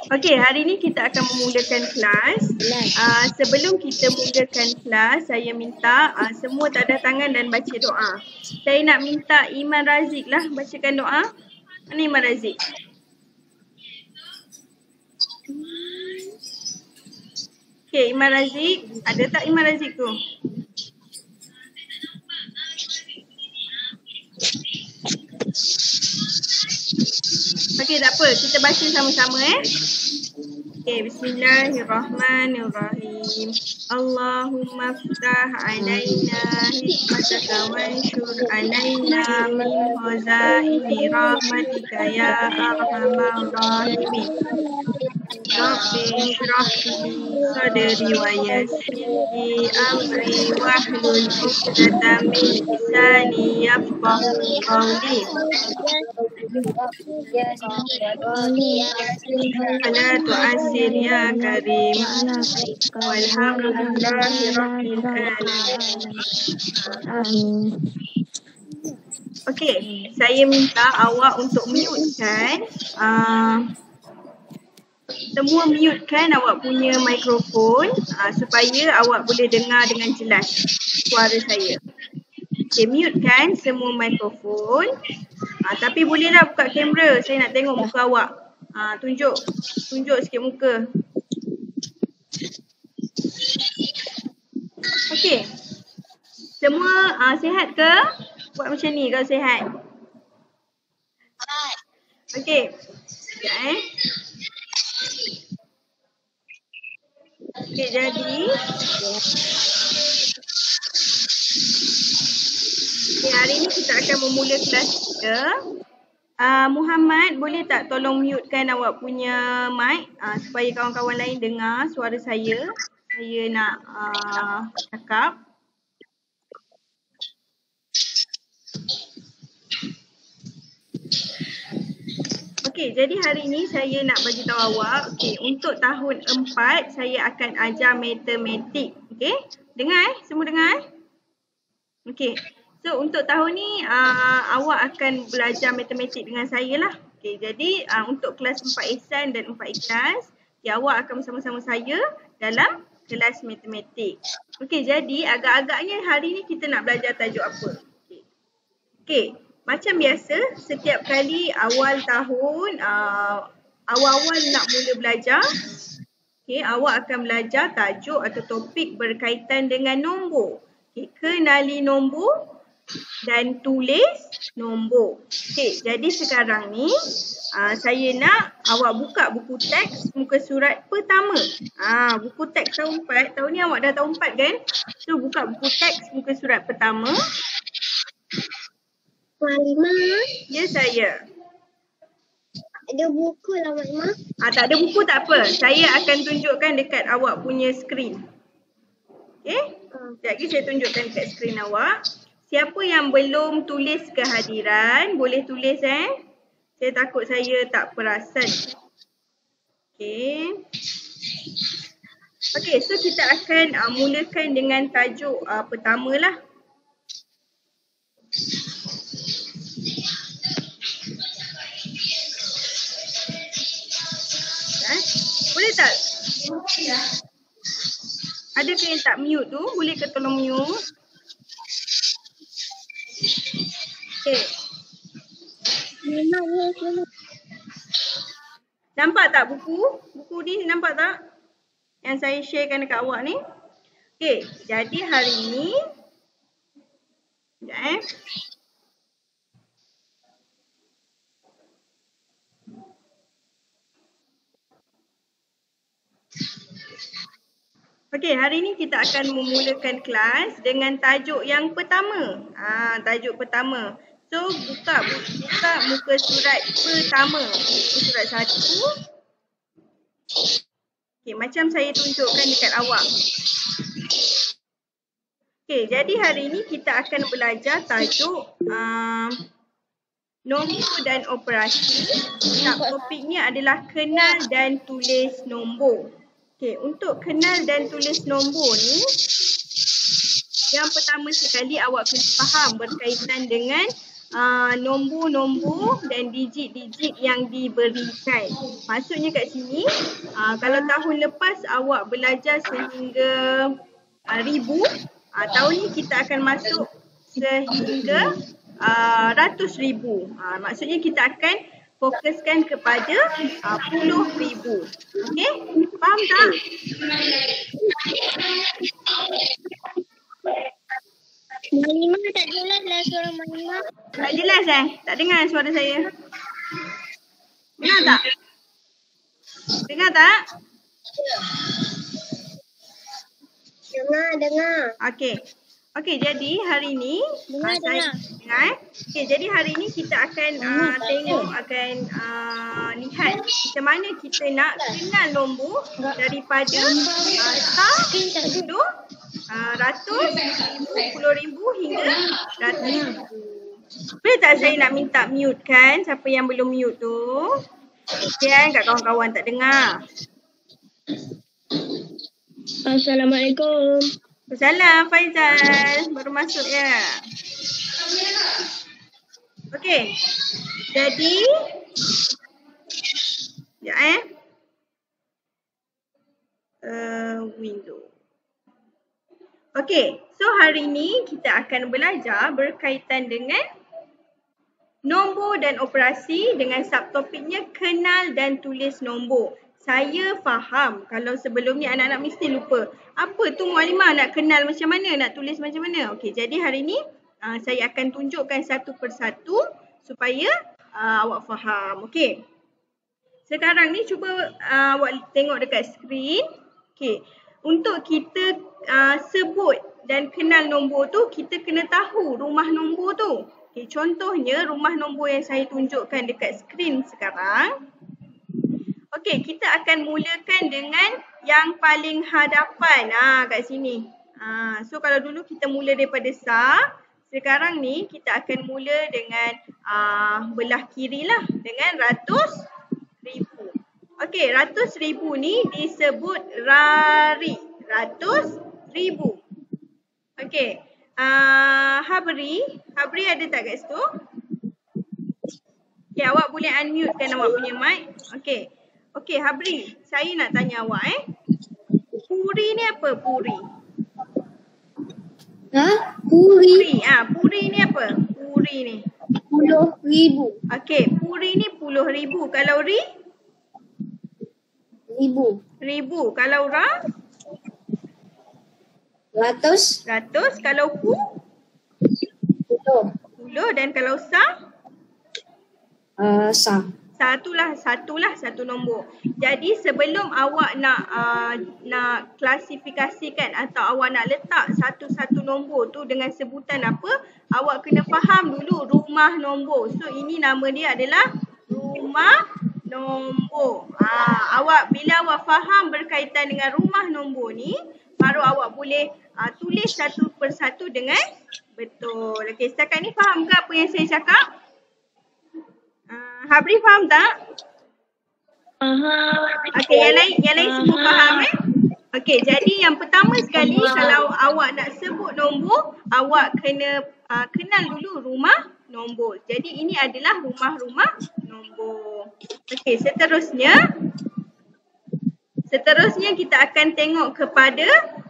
Okey, hari ni kita akan memulakan kelas. Sebelum kita mulakan kelas, saya minta semua tanda tangan dan baca doa. Saya nak minta Iman Razik lah bacakan doa. Mana Iman Razik? Okey, Iman Razik. Ada tak Iman Razik tu? Okey, tak apa. Kita baca sama-sama Okay, bismillahirrahmanirrahim. Allahumma ftah alaina hikmataka wanshur alaina min khazaini rahmatika ya arhamar rahimin. Rabbi shrah li sadri wa yassir li amri wahlul 'uqdatam min lisani yafqahu qawli. Ala tu'assir ya karim. Walhamdulillahi rabbil alamin. Okey, saya minta awak untuk mutekan semua mutekan awak punya mikrofon supaya awak boleh dengar dengan jelas suara saya. Okey, mutekan semua mikrofon. Tapi bolehlah buka kamera. Saya nak tengok muka awak. Tunjuk sikit muka. Okey. Semua sihat ke? Buat macam ni kalau sihat. Okey. Sekejap Okey, jadi hari ni kita akan memula kelas kita. Muhammad, boleh tak tolong mutekan awak punya mic supaya kawan-kawan lain dengar suara saya. Saya nak cakap. Okey, jadi hari ni saya nak bagi tahu awak, untuk tahun 4 saya akan ajar matematik. Okey? Dengar semua dengar Okey. So untuk tahun ni awak akan belajar matematik dengan saya lah. Okey, jadi untuk kelas 4 Ihsan dan 4 Ikhlas, awak akan bersama-sama saya dalam kelas matematik. Okey, jadi agak-agaknya hari ni kita nak belajar tajuk apa? Okey, macam biasa setiap kali awal tahun, awal-awal nak mula belajar, awak akan belajar tajuk atau topik berkaitan dengan nombor. Kenali nombor dan tulis nombor. Jadi sekarang ni saya nak awak buka buku teks muka surat pertama. Buku teks tahun 4. Tahun ni awak dah tahun 4 kan? So buka buku teks muka surat pertama. Maklimah. Ya, saya. Ada buku lah Maklimah. Tak ada buku tak apa. Saya akan tunjukkan dekat awak punya skrin. Okey? Sekejap lagi saya tunjukkan dekat skrin awak. Siapa yang belum tulis kehadiran, boleh tulis Saya takut saya tak perasan. Okey. Okey, so kita akan mulakan dengan tajuk pertama lah. Boleh tak? Adakah yang tak mute tu? Boleh ke tolong mute? Okey. Nampak tak buku? Buku ni nampak tak? Yang saya sharekan dekat awak ni. Okey, jadi hari ni sekejap Okey, hari ni kita akan memulakan kelas dengan tajuk yang pertama. Tajuk pertama. So, buka muka surat pertama. Muka surat 1. Okey, macam saya tunjukkan dekat awak. Okey, jadi hari ni kita akan belajar tajuk nombor dan operasi. Topiknya adalah kenal dan tulis nombor. Okey, untuk kenal dan tulis nombor ni, yang pertama sekali awak kena faham berkaitan dengan nombor-nombor dan digit-digit yang diberikan. Maksudnya kat sini, kalau tahun lepas awak belajar sehingga 1000, tahun ni kita akan masuk sehingga ratus ribu. Maksudnya kita akan fokuskan kepada puluh ribu. Okey? Faham tak? Malimah tak jelas lah suara Malimah. Tak jelas Tak dengar suara saya. Dengar tak? Dengar tak? Dengar. Okey, jadi hari ni Dengar. dengar. Okey, jadi hari ni kita akan lihat macam mana kita nak kenal nombor daripada sepuluh, ratus, puluh ribu hingga ratus ribu. Boleh tak saya nak minta mute kan? Siapa yang belum mute tu? Kan kat kawan-kawan tak dengar. Assalamualaikum. Salam Faizal, baru masuk ya. Okey. Jadi window. Okey, so hari ni kita akan belajar berkaitan dengan nombor dan operasi dengan subtopiknya kenal dan tulis nombor. Saya faham kalau sebelum ni anak-anak mesti lupa. Apa tu Mualimah nak kenal macam mana, nak tulis macam mana? Okey, jadi hari ni saya akan tunjukkan satu persatu supaya awak faham. Okey. Sekarang ni cuba awak tengok dekat skrin. Okey. Untuk kita sebut dan kenal nombor tu, kita kena tahu rumah nombor tu. Okey, contohnya rumah nombor yang saya tunjukkan dekat skrin sekarang. Okey, kita akan mulakan dengan yang paling hadapan kat sini. So kalau dulu kita mula daripada sah, sekarang ni kita akan mula dengan belah kiri lah dengan ratus ribu. Okey, ratus ribu ni disebut rari. Ratus ribu. Okey, Habri ada tak kat situ? Okey, awak boleh unmute kan awak punya mic. Okey, Habri, saya nak tanya awak Puri ni apa? Puri. Puri. Puri ni apa? Puri ni. 10,000. Okey, puri ni 10,000. Kalau ri? 1,000. 1,000. Kalau ra? 100. 100. Kalau pu? 10. 10. Dan kalau sa? Sah. Satu nombor. Jadi sebelum awak nak klasifikasikan atau awak nak letak satu-satu nombor tu dengan sebutan apa, awak kena faham dulu rumah nombor. So ini nama dia adalah rumah nombor. Bila awak faham berkaitan dengan rumah nombor ni, baru awak boleh tulis satu persatu dengan betul. Okey, setakat ni faham ke apa yang saya cakap? Habri faham tak? Faham. Okey, yang lain semua faham Okey, jadi yang pertama sekali kalau awak nak sebut nombor, awak kena kenal dulu rumah nombor. Jadi ini adalah rumah-rumah nombor. Okey, seterusnya kita akan tengok kepada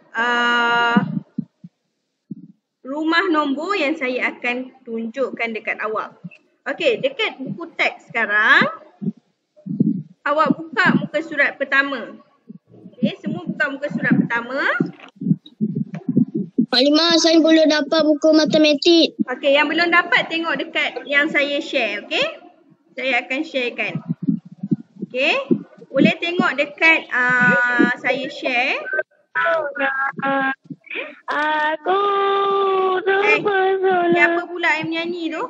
rumah nombor yang saya akan tunjukkan dekat awak. Okey, dekat buku teks sekarang, awak buka muka surat pertama. Okey, semua buka muka surat pertama. Malimah, saya belum dapat buku matematik. Okey, yang belum dapat tengok dekat yang saya share, okey? Saya akan sharekan. Okey, boleh tengok dekat saya share. Aku terpesona. Siapa pula yang menyanyi tu?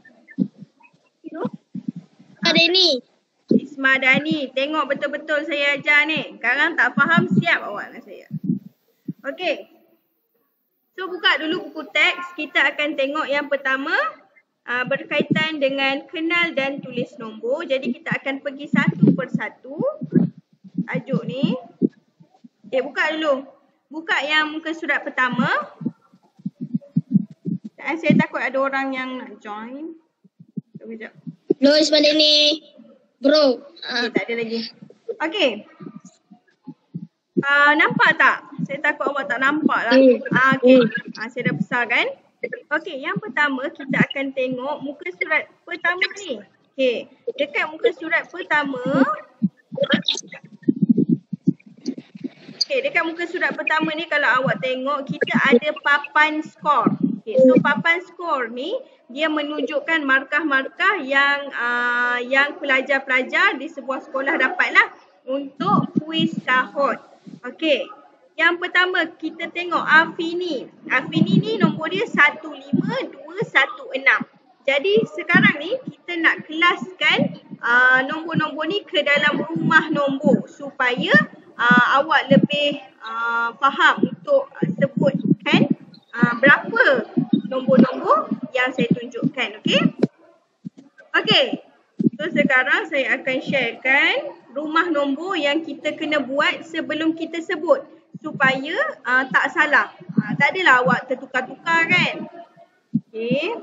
Ada ni. Isma Dani, tengok betul-betul saya ajar ni. Sekarang tak faham, siap awak dengan saya. Okey. So buka dulu buku teks. Kita akan tengok yang pertama berkaitan dengan kenal dan tulis nombor. Jadi kita akan pergi satu persatu. Tajuk ni. Buka dulu. Buka yang muka surat pertama. Saya takut ada orang yang nak join. Sekejap. Lois balik ni. Bro. Okay, tak ada lagi. Okay. Nampak tak? Saya takut awak tak nampak lah. Okay. Saya dah besarkan. Okay, yang pertama kita akan tengok muka surat pertama ni. Okay. Dekat muka surat pertama. Okay, dekat muka surat pertama ni kalau awak tengok kita ada papan skor. Okay, so papan skor ni dia menunjukkan markah-markah yang pelajar-pelajar di sebuah sekolah dapatlah untuk kuis tahun. Okay, yang pertama kita tengok Afini. Afini ni nombor dia 15216. Jadi sekarang ni kita nak kelaskan nombor-nombor ni ke dalam rumah nombor supaya awak lebih faham untuk sebutkan berapa nombor-nombor yang saya tunjukkan. Okey? Okey. So sekarang saya akan sharekan rumah nombor yang kita kena buat sebelum kita sebut supaya tak salah. Tak adalah awak tertukar-tukar kan? Okey.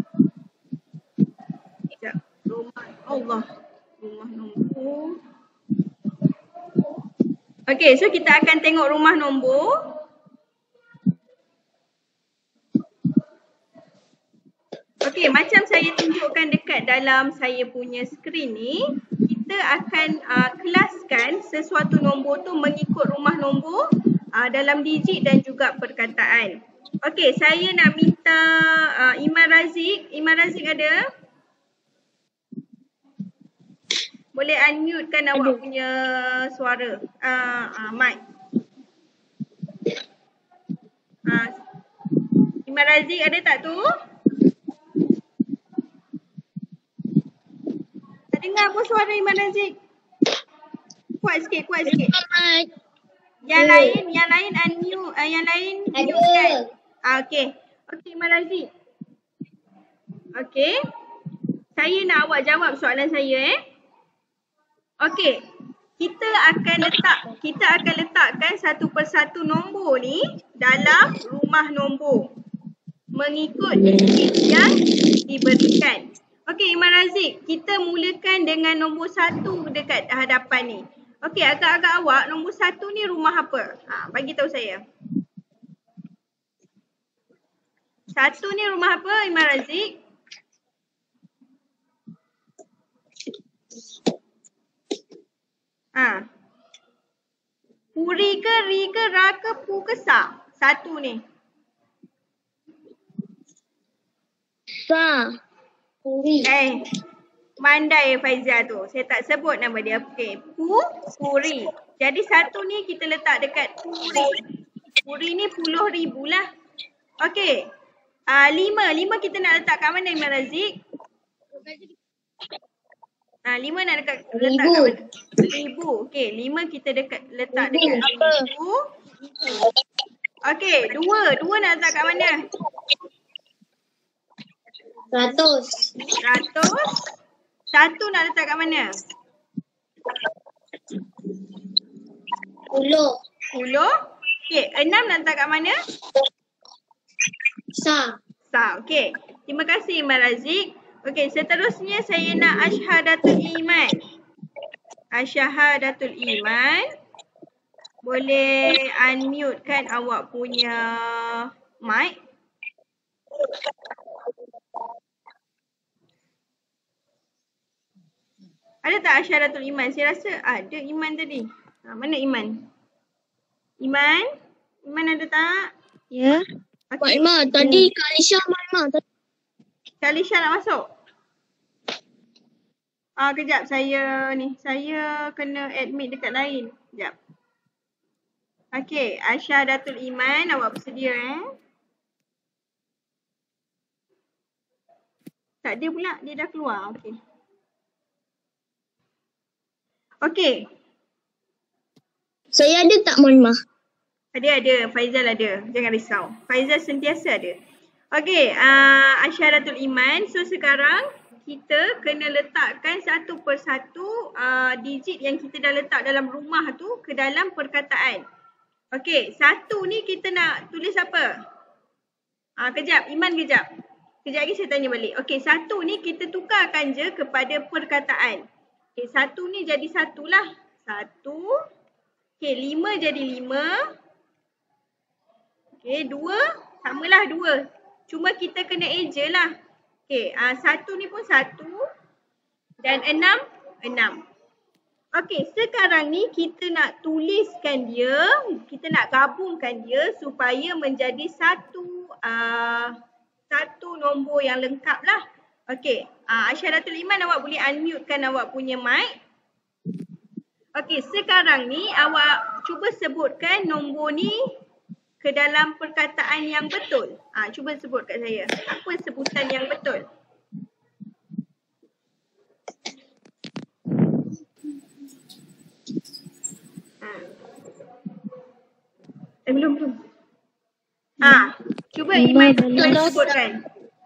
Sekejap. Rumah nombor. Okey, so kita akan tengok rumah nombor. Okey, macam saya tunjukkan dekat dalam saya punya skrin ni, kita akan kelaskan sesuatu nombor tu mengikut rumah nombor dalam digit dan juga perkataan. Okey, saya nak minta Iman Razik. Iman Razik ada? Boleh unmute kan awak punya suara, mic. Iman Razik ada tak tu? Tak dengar pun suara Iman Razik. Kuat sikit. Yang lain unmute, yang lain mute kan? Okey. Okey Iman Razik. Okey. Saya nak awak jawab soalan saya Okey, kita akan letakkan satu persatu nombor ni dalam rumah nombor mengikut digit yang diberikan. Okey, Iman Razik, kita mulakan dengan nombor 1 dekat hadapan ni. Okey, agak-agak awak nombor 1 ni rumah apa? Bagi tahu saya. 1 ni rumah apa, Iman Razik? Puri ke, ri ke, ra ke, pu ke, sa? 1 ni. Sa. Puri. Mandai Faizal tu. Saya tak sebut nama dia. Okey. Puri. Jadi 1 ni kita letak dekat puri. Puri ni 10,000 lah. Okey. 5 kita nak letak kat mana Iman Razik? 5 nak letak kat mana? 1,000. Okey, 5 kita letak dekat 1,000. Okey, 2 nak letak kat mana? 100. 1 nak letak kat mana? 10. Okey, 6 nak letak kat mana? Sa. Okey. Terima kasih Iman Razik. Okey, seterusnya saya nak Asyhadatul Iman. Asyhadatul Iman. Boleh unmute kan awak punya mic? Ada tak Asyhadatul Iman? Saya rasa ada Iman tadi. Mana Iman? Iman ada tak? Ya. Okay. Mak Iman, tadi Kak Alisha mana? Kak Alisha nak masuk? Kejap saya kena admit dekat lain. Kejap. Okey, Asyhadatul Iman, awak bersedia Tak ada pula, dia dah keluar. Okey. Okey. Saya ada tak Mohon? Ada. Faizal ada. Jangan risau. Faizal sentiasa ada. Okey, Asyhadatul Iman. So sekarang kita kena letakkan satu persatu digit yang kita dah letak dalam rumah tu ke dalam perkataan. Okey, 1 ni kita nak tulis apa? Kejap, Iman kejap. Kejap lagi saya tanya balik. Okey, 1 ni kita tukarkan je kepada perkataan. Okey, 1 ni jadi 1 lah. 1. Okey, 5 jadi 5. Okey, 2 samalah 2. Cuma kita kena eja lah. Okey, 1 ni pun 1 dan 6. Okey, sekarang ni kita nak tuliskan dia, kita nak gabungkan dia supaya menjadi satu nombor yang lengkap lah. Okey, Aisyaratul Iman, awak boleh unmute-kan awak punya mic. Okey, sekarang ni awak cuba sebutkan nombor ni ke dalam perkataan yang betul. Cuba sebut kat saya. Apa sebutan yang betul? Belum. Cuba Iman sebutkan.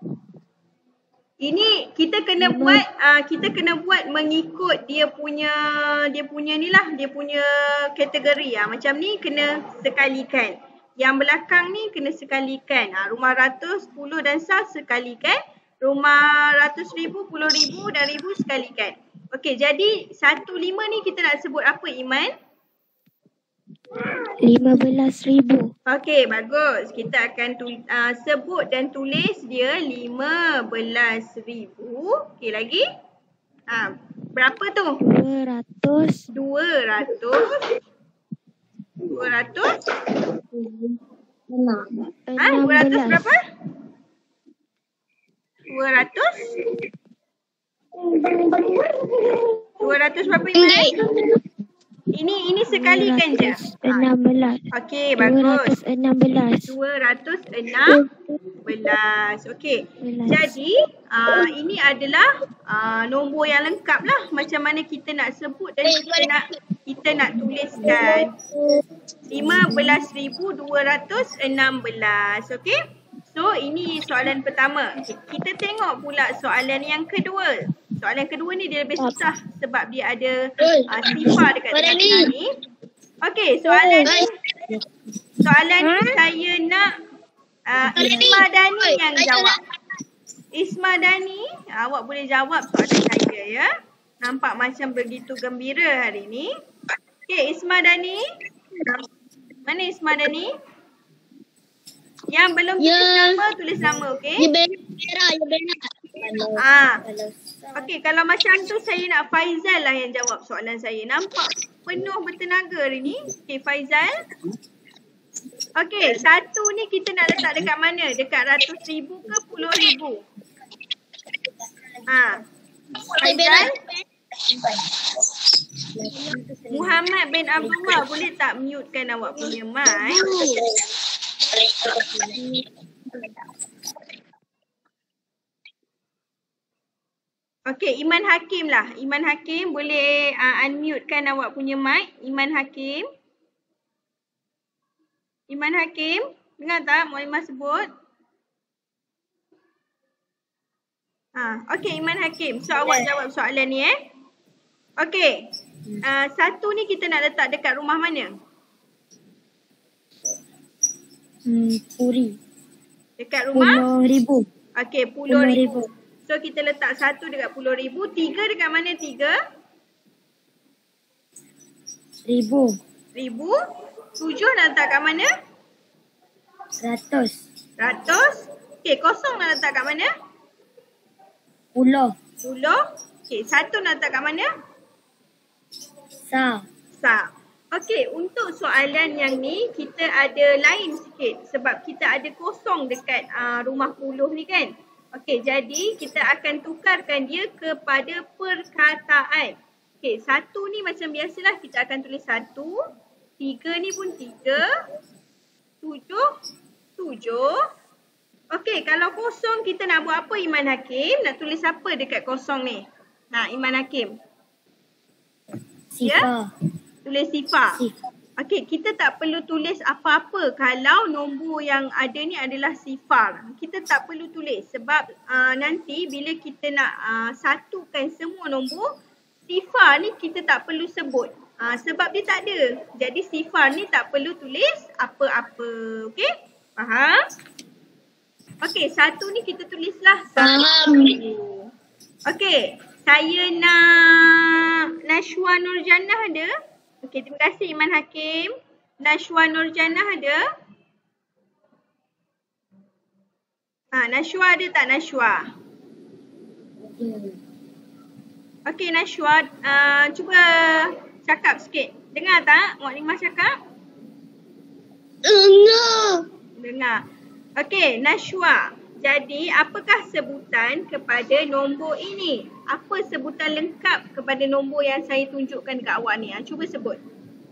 Ini kita kena buat mengikut dia punya ni lah, dia punya kategori. Macam ni kena sekalikan. Yang belakang ni kena sekalikan. Rumah ratus, puluh dan sah sekalikan. Rumah ratus ribu, puluh ribu dan ribu sekalikan. Okey, jadi 1, 5 ni kita nak sebut apa, Iman? 15,000. Okey, bagus. Kita akan sebut dan tulis dia 15,000. Okey, lagi? Berapa tu? 200. 200. 200 berapa? 200 berapa, Iman? Ini sekalikan je. 16. Okey, bagus. 216. 216. Okey. Jadi, ini adalah nombor yang lengkap lah. Macam mana kita nak sebut dan kita nak tuliskan. 15,216. Okey. So, ini soalan pertama. Kita tengok pula soalan yang kedua. Soalan kedua ni dia lebih susah sebab dia ada sifar dekat tengah ni. Okey, soalan ni saya nak Isma Dani yang jawab. Isma Dani, awak boleh jawab soalan saya ya. Nampak macam begitu gembira hari ni. Okey, Isma Dani. Mana Isma Dani? Yang belum tulis nama, okey? Ya benar. Okey, kalau macam tu saya nak Faizal lah yang jawab soalan saya. Nampak penuh bertenaga hari ni. Okey, Faizal. Okey, 1 ni kita nak letak dekat mana? Dekat ratus ribu ke puluh ribu? Faizal. Muhammad bin Abdullah, boleh tak mutekan awak punya mic? Okey, Iman Hakim lah. Iman Hakim, boleh unmutekan awak punya mic. Iman Hakim. Iman Hakim, dengar tak Muhammad sebut? Okey, Iman Hakim. So, awak jawab soalan ni Okey. 1 ni kita nak letak dekat rumah mana? Puri. Dekat rumah? 10,000. Okey, 10,000. So, kita letak 1 dekat 10,000. 3 dekat mana 3? 1,000. 1,000. 7 nak letak kat mana? 100. 100. Okey, kosong nak letak kat mana? 10. 10. Okey, 1 nak letak kat mana? Sah. Okey, untuk soalan yang ni kita ada lain sikit sebab kita ada kosong dekat rumah puluh ni kan. Okey, jadi kita akan tukarkan dia kepada perkataan. Okey, 1 ni macam biasalah kita akan tulis 1. 3 ni pun 3. 7. Okey, kalau kosong kita nak buat apa Iman Hakim? Nak tulis apa dekat kosong ni? Iman Hakim. Sifar. Ya? Tulis sifar. Okey, kita tak perlu tulis apa-apa kalau nombor yang ada ni adalah sifar. Kita tak perlu tulis sebab nanti bila kita nak satukan semua nombor, sifar ni kita tak perlu sebut. Sebab dia tak ada. Jadi sifar ni tak perlu tulis apa-apa. Okey? Faham? Okey, 1 ni kita tulislah 1. Faham. Okey, saya nak Nashwa Nurjannah ada? Okey, terima kasih Iman Hakim. Nashwa Nurjannah ada? Nashwa ada tak Nashwa? Okey Nashwa, cuba cakap sikit. Dengar tak Mukadimah cakap? Dengar. Okey Nashwa, jadi apakah sebutan kepada nombor ini? Apa sebutan lengkap kepada nombor yang saya tunjukkan dekat awak ni? Cuba sebut.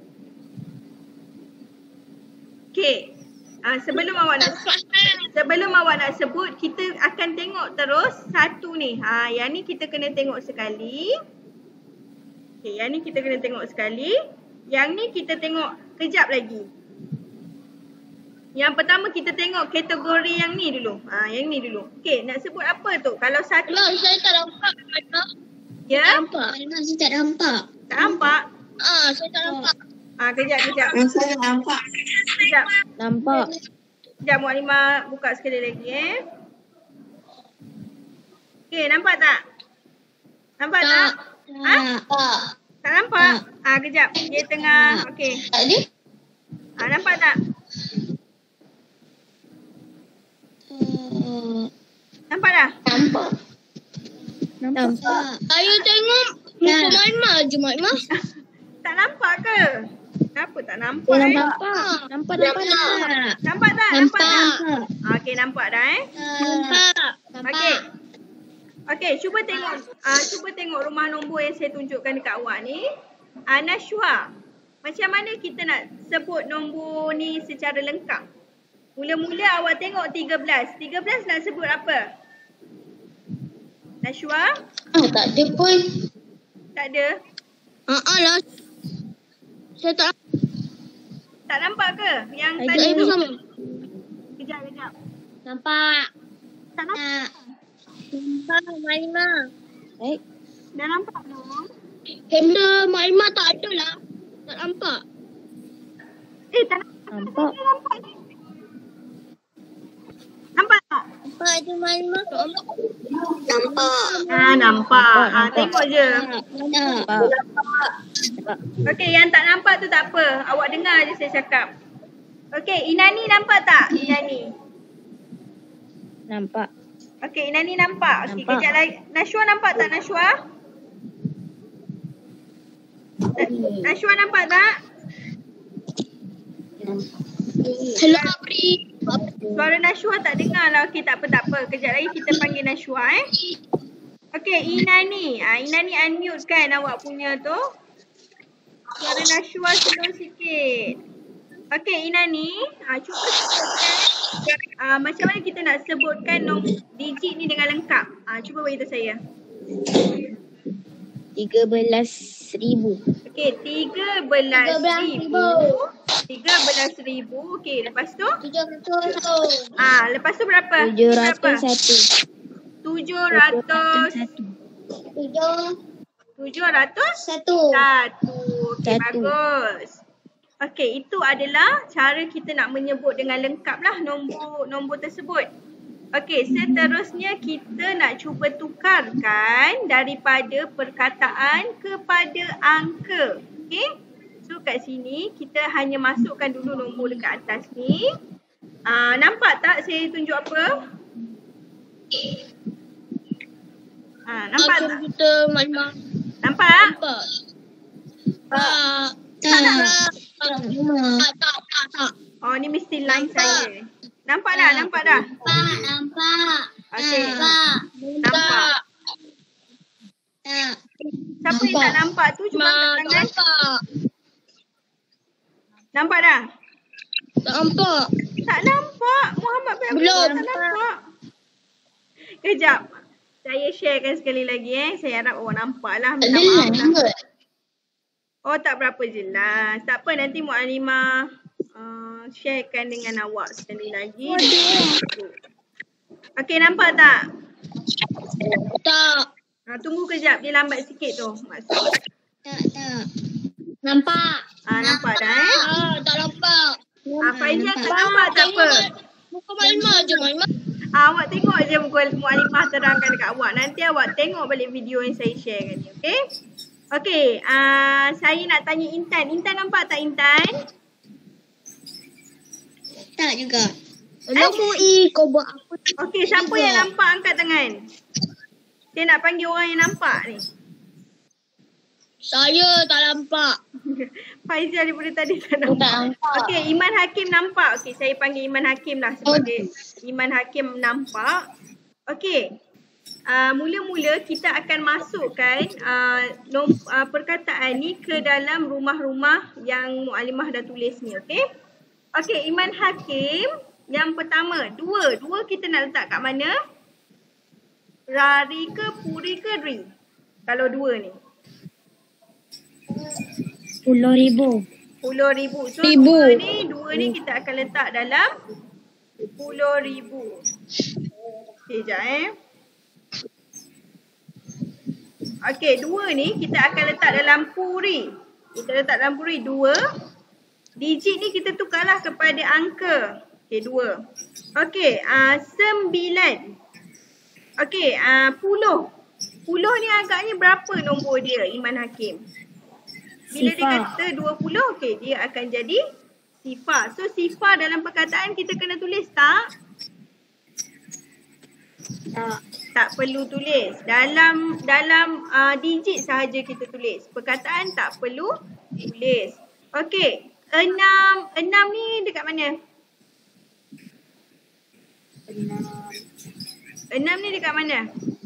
Okey. Sebelum awak nak sebut, kita akan tengok terus satu ni. Yang ni kita kena tengok sekali. Okey, yang ni kita kena tengok sekali. Yang ni kita tengok kejap lagi. Yang pertama kita tengok kategori yang ni dulu. Yang ni dulu. Okey, nak sebut apa tu? Kalau satu. Saya tak nampak. Ya? Tak nampak. Saya tak nampak. Tak nampak? Saya tak nampak. Kejap. Saya nampak. Kejap. Nampak. Sekejap Mukadimah buka sekali lagi Okey, nampak tak? Nampak tak? Tak nampak? Kejap. Dia tengah. Okey. Tadi? Nampak tak? Nampak dah? Nampak. Saya tengok muka Maimah je Maimah. Tak nampak ke? Kenapa tak nampak? Nampak. Nampak tak? Okey, nampak dah Nampak. Okey, cuba tengok rumah nombor yang saya tunjukkan dekat awak ni. Nashwa, macam mana kita nak sebut nombor ni secara lengkap? Mula-mula awak tengok 13. 13 nak sebut apa? Nashwa? Tak ada pun. Tak ada? Lah. Saya Tak nampak ke? Yang tak tadi tu? sama. Kejap. Nampak. Tak nampak? Nampak Maimah. Dah nampak belum? Kamera Maimah tak ada lah. Tak nampak. Tak Nampak. nampak ni. Nampak tak? Nampak ada Maimah. Nampak. Nampak. Tengok je. Nampak. Okey, yang tak nampak tu tak apa. Awak dengar je saya cakap. Okey, Inani nampak tak? Inani. Nampak. Okey, Inani nampak. Okey, Nampak. kejap lagi. Nashwa nampak tak Nashwa? Nashwa nampak tak? Hello Abri. Suara Nashwa tak dengar lah. Okey, tak apa. Kejap lagi kita panggil Nashwa Okey, Inani. Inani unmute kan awak punya tu. Suara Nashwa slow sikit. Okey, Inani. Cuba sebutkan macam mana kita nak sebutkan digit ni dengan lengkap. Cuba beritahu saya. 13,000. Okey, 13,000. 13,000. Okey, lepas tu? 700. Lepas tu berapa? 701. 700. 701. Okey, bagus. Okey, itu adalah cara kita nak menyebut dengan lengkap lah nombor tersebut. Okey, seterusnya kita nak cuba tukarkan daripada perkataan kepada angka. Okey, so kat sini kita hanya masukkan dulu nombor dekat atas ni. Nampak tak saya tunjuk apa? Nampak tak? Kita Maimah. Nampak? Tak. Oh, ni mesti line saya. Nampak dah? Nampak. Okey. Nampak. Siapa yang tak nampak tu cuba angkat tangan. Nampak dah? Tak nampak. Tak nampak. Muhammad bin Abdul Belum. tak nampak. Kejap. Saya sharekan sekali lagi Saya harap awak nampak lah. Minta maaf lah. Oh, tak berapa jelas. Tak apa, nanti Mukadimah sharekan dengan awak sekali lagi. Okey, nampak tak? Tak. Tunggu kejap, dia lambat sikit tu. Maksud. Tak. Nampak. Nampak dah Tak nampak. Faizal tak nampak tak apa. Muka Maimah je Maimah. Awak tengok je Mualimah terangkan dekat awak. Nanti awak tengok balik video yang saya share kan ni. Okay? Okay. Saya nak tanya Intan. Intan nampak tak Intan? Tak juga. Kenapa kau buat apa? Okay, siapa yang nampak angkat tangan? Saya nak panggil orang yang nampak ni. Saya tak nampak. Faizal daripada tadi tak nampak. Okey, Iman Hakim nampak. Okey, saya panggil Iman Hakim lah sebab Iman Hakim nampak. Okey. Mula-mula kita akan masukkan perkataan ni ke dalam rumah-rumah yang Mualimah dah tulis ni, okey? Okey, Iman Hakim yang pertama, dua kita nak letak kat mana? Rari ke Puri ke Ri? Kalau dua ni. 10,000. 10,000. So dua ni kita akan letak dalam 10,000. Okey, sekejap Okey, dua ni kita akan letak dalam Puri. Kita letak dalam Puri 2. Digit ni kita tukarlah kepada angka. Okey, 2. Okey, 9. Okey, 10. 10 ni agaknya berapa nombor dia Iman Hakim? Bila dia kata 20, okey, dia akan jadi sifar. So sifar dalam perkataan kita kena tulis tak? Tak perlu tulis. Dalam digit sahaja kita tulis. Perkataan tak perlu tulis. Okey, 6 ni dekat mana? 6 ni dekat mana?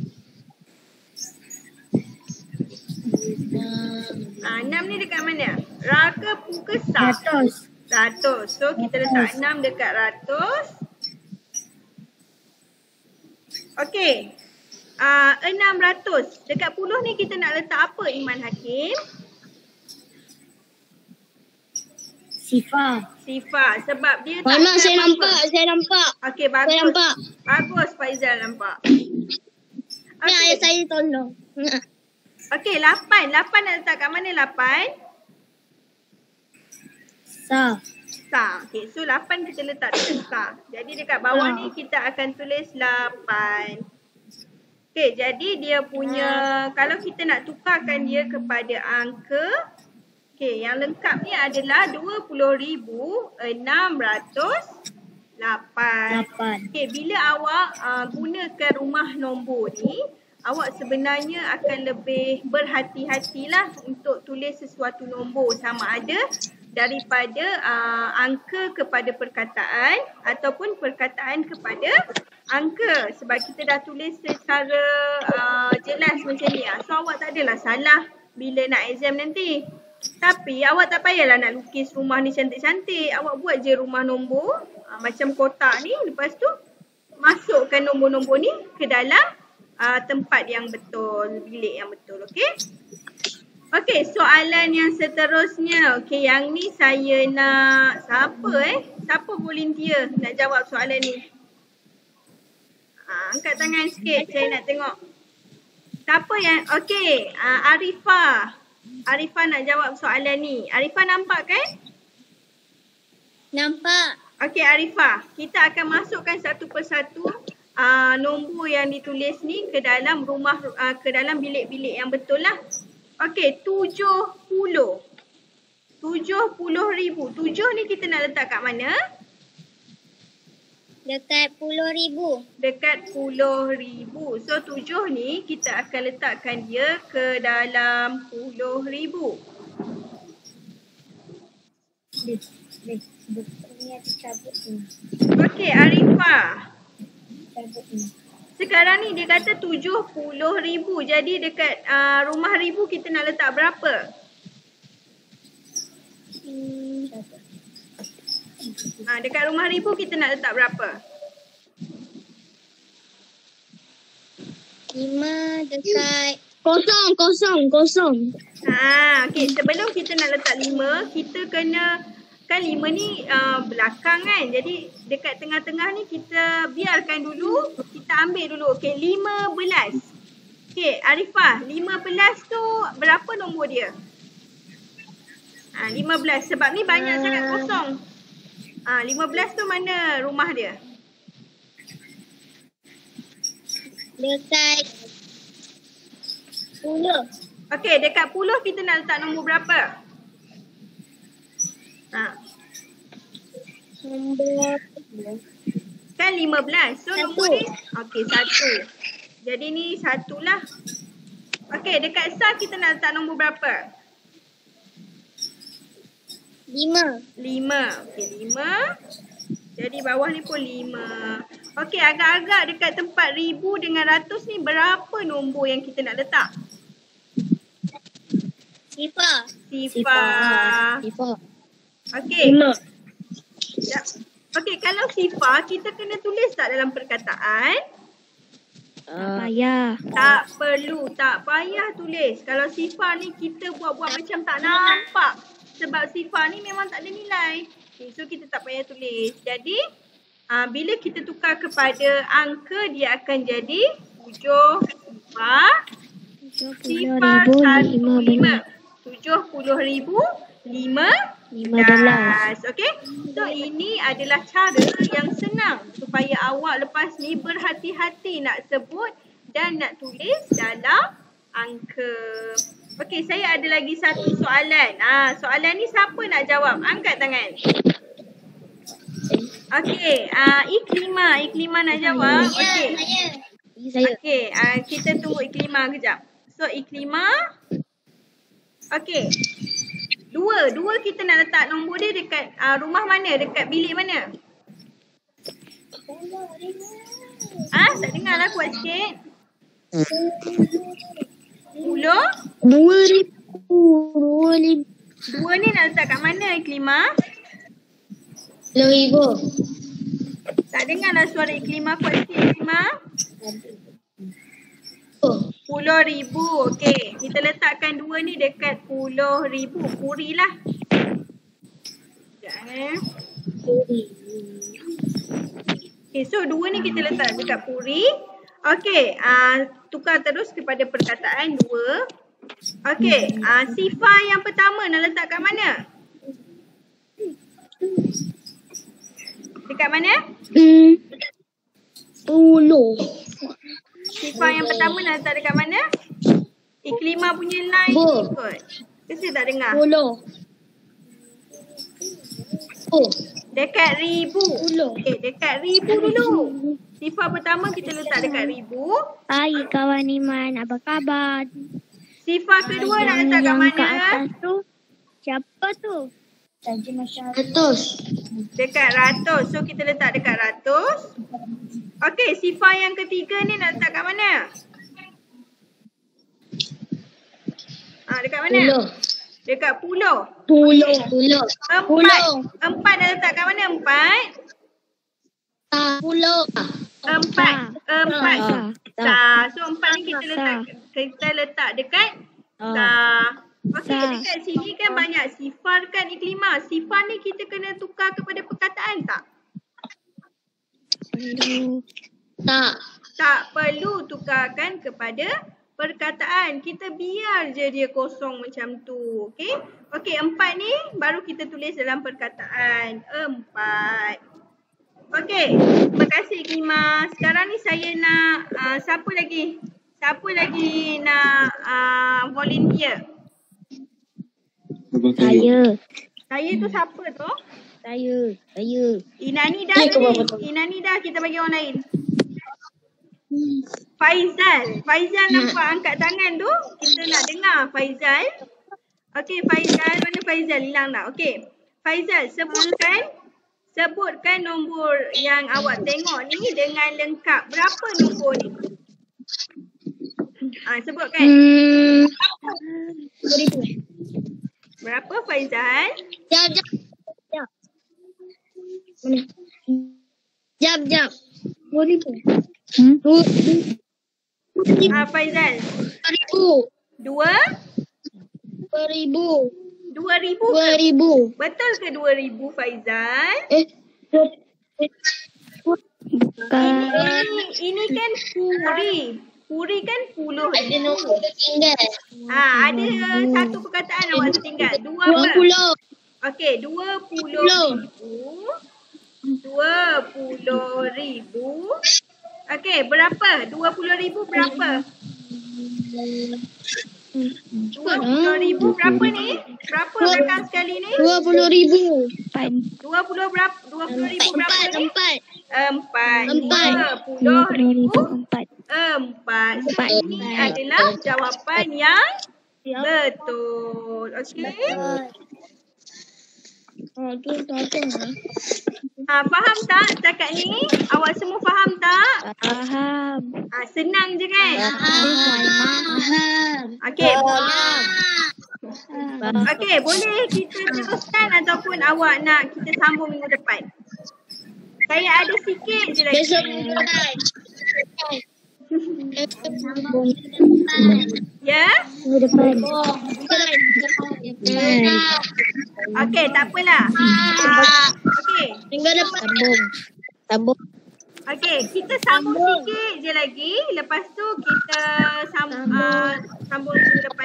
6 ni dekat mana? Ra ke pu ke sa? 100. So kita letak 6 dekat 100. Okey. 600. Dekat puluh ni kita nak letak apa Iman Hakim? Sifar. Sebab dia tak Mama, saya nampak. Okey, bagus. Saya nampak. Bagus Faizal nampak. Ni ayah saya tolong. Okey, 8. 8 nak letak kat mana 8? Sa. Okey, so 8 kita letak dekat sa. Jadi dekat bawah ni kita akan tulis 8. Okey, jadi dia punya, kalau kita nak tukarkan dia kepada angka, okey, yang lengkap ni adalah 20,608. Okey, bila awak gunakan rumah nombor ni, awak sebenarnya akan lebih berhati-hatilah untuk tulis sesuatu nombor sama ada daripada angka kepada perkataan ataupun perkataan kepada angka. Sebab kita dah tulis secara jelas macam ni. So awak tak adalah salah bila nak exam nanti. Tapi awak tak payahlah nak lukis rumah ni cantik-cantik. Awak buat je rumah nombor macam kotak ni. Lepas tu masukkan nombor-nombor ni ke dalam tempat yang betul, bilik yang betul. Okey? Okey, soalan yang seterusnya. Okey, yang ni saya nak siapa volunteer nak jawab soalan ni? Angkat tangan sikit, saya nak tengok. Siapa yang okey, Arifah nak jawab soalan ni. Arifah nampak kan? Nampak. Okey Arifah, kita akan masukkan satu persatu nombor yang ditulis ni ke dalam rumah, ke dalam bilik-bilik yang betul lah. Okey, 70. 70,000. 7 ni kita nak letak kat mana? Dekat 10,000. Dekat 10,000. So 7 ni kita akan letakkan dia ke dalam 10,000. Okey Arifah. Sekarang ni dia kata 70,000. Jadi dekat rumah ribu kita nak letak berapa? Dekat rumah ribu kita nak letak berapa? 5 dekat kosong. Okey, sebelum kita nak letak 5, kita kena, kan 5 ni belakang kan. Jadi dekat tengah-tengah ni kita biarkan dulu, kita ambil dulu. Okey, 15. Okey, Arifah, 15 tu berapa nombor dia? 15 sebab ni banyak sangat kosong. 15 tu mana rumah dia? Dekat 10. Okey, dekat 10 kita nak letak nombor berapa? Nombor Kan 15. So nombor ni okey 1. Jadi ni 1 lah. Okey, dekat sah kita nak letak nombor berapa? 5. 5. Okey, 5. Jadi bawah ni pun 5. Okey, agak-agak dekat tempat ribu dengan ratus ni berapa nombor yang kita nak letak? Sifar. Sifar. Okey. 5. Ya. Okey, kalau sifar kita kena tulis tak dalam perkataan? Tak payah. Tak perlu, tak payah tulis. Kalau sifar ni kita buat-buat macam tak nampak. Sebab sifar ni memang tak ada nilai. Okay, so kita tak payah tulis. Jadi, bila kita tukar kepada angka, dia akan jadi 7 sifar 1,5. 70,015. Okey. So ini adalah cara yang senang supaya awak lepas ni berhati-hati nak sebut dan nak tulis dalam angka. Okey, saya ada lagi satu soalan. Soalan ni siapa nak jawab? Angkat tangan. Okey, Iklimah nak jawab. Okey. Okey, kita tunggu Iklimah kejap. So Iklimah. Okey. Dua kita nak letak nombor dia dekat rumah mana? Dekat bilik mana? Tak dengar lah, kuat sikit. 10? 2,000. 2 ni nak letak kat mana, Iklimah? 10,000. Tak dengar lah suara Iklimah, kuat sikit Iklimah. 10,000. Okey, kita letakkan 2 ni dekat 10,000. Puri lah. Sekejap Okay, so 2 ni kita letak dekat puri. Okey, tukar terus kepada perkataan 2. Okey, sifar yang pertama nak letak kat mana? Dekat mana? 10. Sifar yang pertama nak letak dekat mana? Iklimah punya line ikut. Saya tak dengar. 10. Dekat ribu. Okey, dekat ribu dulu. Sifar pertama kita letak dekat ribu. Hai kawan Iman, apa khabar? Sifar kedua nak letak kat mana? Kat atas tu, siapa tu? Ratus. Dekat ratus. So kita letak dekat ratus. Okey, sifar yang ketiga ni nak letak kat mana? Dekat mana? 10. Dekat puluh. 10. Empat nak letak kat mana? Empat. 10. Empat. So empat ni kita letak dekat okey, dekat sini kan banyak sifar kan, Iklimah. Sifar ni kita kena tukar kepada perkataan tak? Tak perlu tukarkan kepada perkataan. Kita biar je dia kosong macam tu. Okey? Okey, 4 ni baru kita tulis dalam perkataan. 4. Okey. Terima kasih Iklimah. Sekarang ni saya nak siapa lagi? Siapa lagi nak volunteer? Saya tu siapa tu? Saya. Inani dah tadi. Inani dah, kita bagi orang lain. Faizal nampak angkat tangan tu. Kita nak dengar Faizal. Okey, Faizal. Mana Faizal? Hilang tak? Okey. Faizal, sebutkan nombor yang awak tengok ni dengan lengkap. Berapa nombor ni? Sebutkan. Berapa Faizal? Jap. 2,000. Faizal. 2,000. Betul ke 2,000 Faizal? Ini kan puri. Puri kan 10,000. Ada satu perkataan awak tertinggal. 20. Okey, 20,000. 20,000. Okey, Okey, berapa? 20,000 berapa? 20,000 berapa ni? Berapa belakang sekali ni? 20,000. 20 berapa? 20,000 berapa ni? 4. 20,000 4. 4. Ini adalah jawapan yang betul. Okey. Faham tak cakap ni? Awak semua faham tak? Faham. Senang je kan? Faham. Okey. Okey, boleh kita teruskan ataupun awak nak kita sambung minggu depan? Saya ada sikit je lagi. Besok minggu depan. Ya? Minggu depan. Okey, tak apalah. Okey. Minggu depan. Sambung. Okey, kita sambung sikit je lagi. Lepas tu kita sambung minggu depan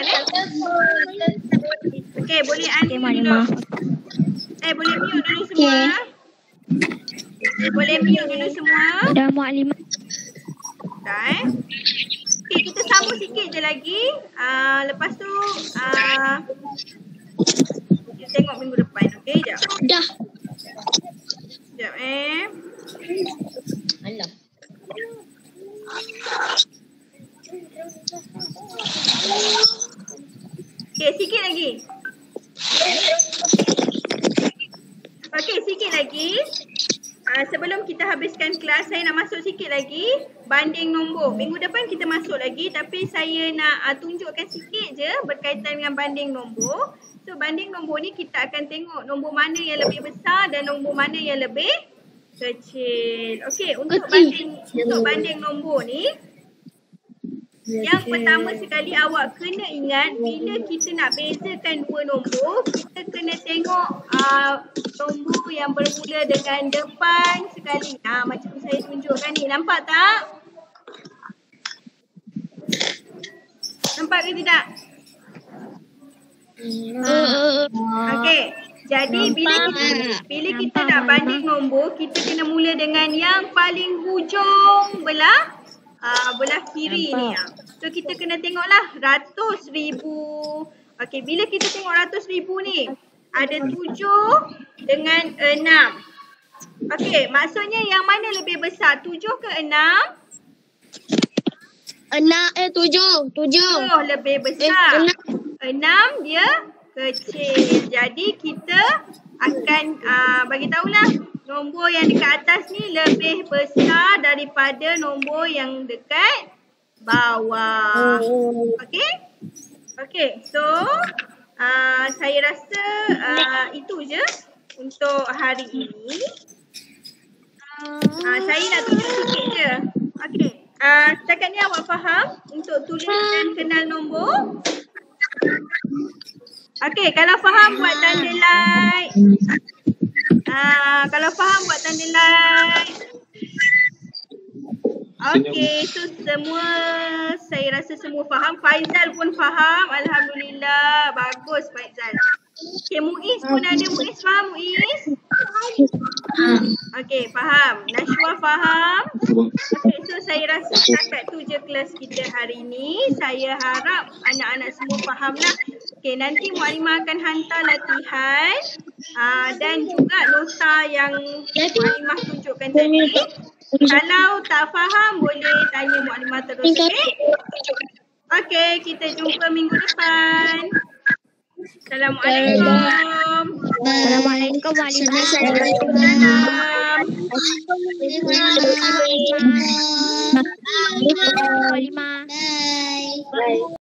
Okey, boleh unmute dulu. Boleh mute dulu semua. Boleh mute dulu semua. Dah Mak Dah Okey, kita sambung sikit je lagi. Lepas tu kita tengok minggu depan. Okey, jap. Dah. Sekejap Alah. Okey, sikit lagi. Okey, sikit lagi. Sebelum kita habiskan kelas, saya nak masuk sikit lagi banding nombor. Minggu depan kita masuk lagi, tapi saya nak tunjukkan sikit je berkaitan dengan banding nombor. So, banding nombor ni kita akan tengok nombor mana yang lebih besar dan nombor mana yang lebih kecil. Okey, untuk banding nombor ni, yang pertama sekali awak kena ingat bila kita nak bezakan dua nombor, kita kena tengok nombor yang bermula dengan depan sekali. Macam saya tunjukkan ni, nampak tak? Nampak ke tidak? Okey. Jadi bila kita nak banding nombor, kita kena mula dengan yang paling hujung belah kiri ni. So kita kena tengoklah ratus ribu. Okey, bila kita tengok ratus ribu ni, ada 7 dengan 6. Okey, maksudnya yang mana lebih besar? 7 ke 6? 7. 7 lebih besar. 6 dia kecil. Jadi kita akan bagi tahulah nombor yang dekat atas ni lebih besar daripada nombor yang dekat bawah. Okey? Okey, so saya rasa itu je untuk hari ini. Saya nak tunjuk sikit je. Okey. Setakat ni awak faham untuk tulis dan kenal nombor? Okey, kalau faham buat tanda like. Kalau faham buat tanda like. Okey, so semua saya rasa semua faham. Faizal pun faham. Alhamdulillah. Bagus Faizal. Okey, Muiz pun ada. Muiz faham Muiz? Okey, faham. Nashwa faham. Okey, so saya rasa setakat tu je kelas kita hari ni. Saya harap anak-anak semua faham lah. Okey, nanti Mualimah akan hantar latihan dan juga nota yang Mualimah tunjukkan tadi. Kalau tak faham, boleh tanya Mualimah terus. Okey? Okey, kita jumpa minggu depan. Assalamualaikum. Assalamualaikum warahmatullahi wabarakatuh. Salam. Bye.